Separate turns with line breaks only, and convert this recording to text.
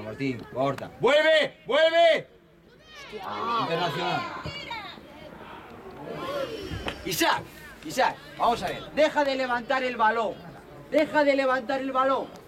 Martín, corta. ¡Vuelve! ¡Vuelve!
Hostia.
Internacional. Isaac, vamos a ver. Deja de levantar el balón. Deja de levantar el balón.